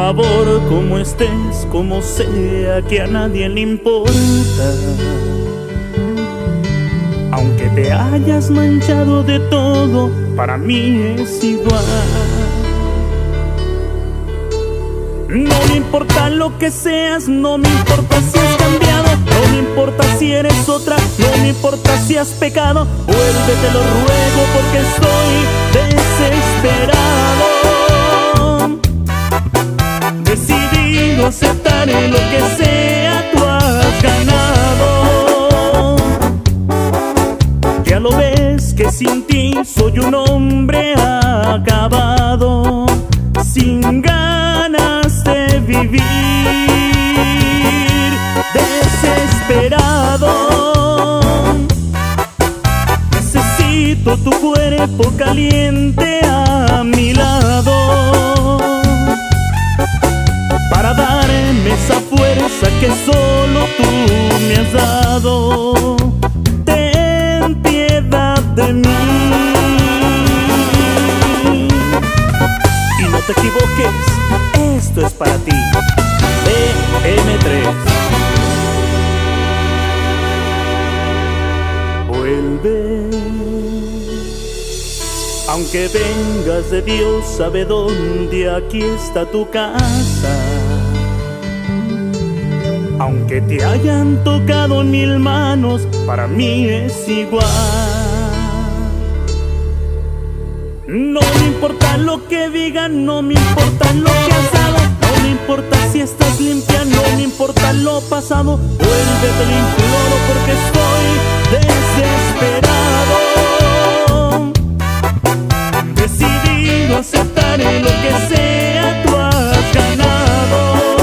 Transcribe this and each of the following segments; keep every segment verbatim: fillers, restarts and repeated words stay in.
favor, como estés, como sea, que a nadie le importa. Aunque te hayas manchado de todo, para mí es igual. No me importa lo que seas, no me importa si has cambiado, no me importa si eres otra, no me importa si has pecado. Vuélvete, lo ruego, porque estoy desesperado. Decidido a aceptar lo que sea, tú has ganado. Ya lo ves que sin ti soy un hombre acabado, sin ganas de vivir, desesperado. Necesito tu cuerpo caliente a mi lado, para darme esa fuerza que solo tú me has dado. Ten piedad de mí y no te equivoques, esto es para ti. B M tres. Vuelve, aunque vengas de Dios sabe dónde, aquí está tu casa. Aunque te hayan tocado mil manos, para mí es igual. No me importa lo que digan, no me importa lo que has dado, no me importa si estás limpia, no me importa lo pasado. Vuélvete, lo imploro, porque estoy desesperado. Decidido a aceptar lo que sea, tú has ganado.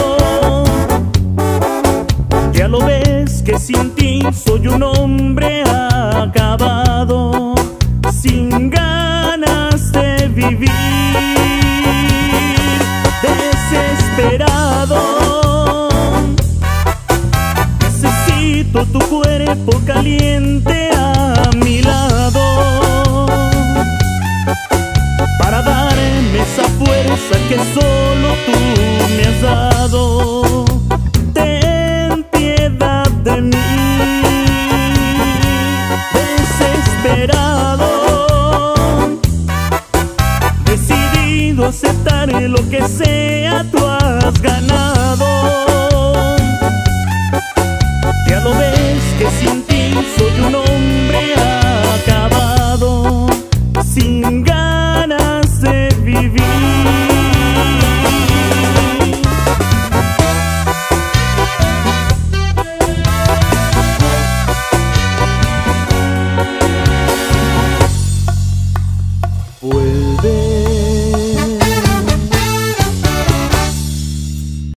Ya lo ves que sin ti soy un hombre acabado, sin ganas de vivir, desesperado. Necesito tu cuerpo caliente a mi lado, para darme esa fuerza que solo tú me has dado. Ten piedad de mí, desesperado. Decidido a aceptar lo que sea, tú has ganado. Ya lo ves que sin ti soy un hombre acabado, sin ganas de vivir.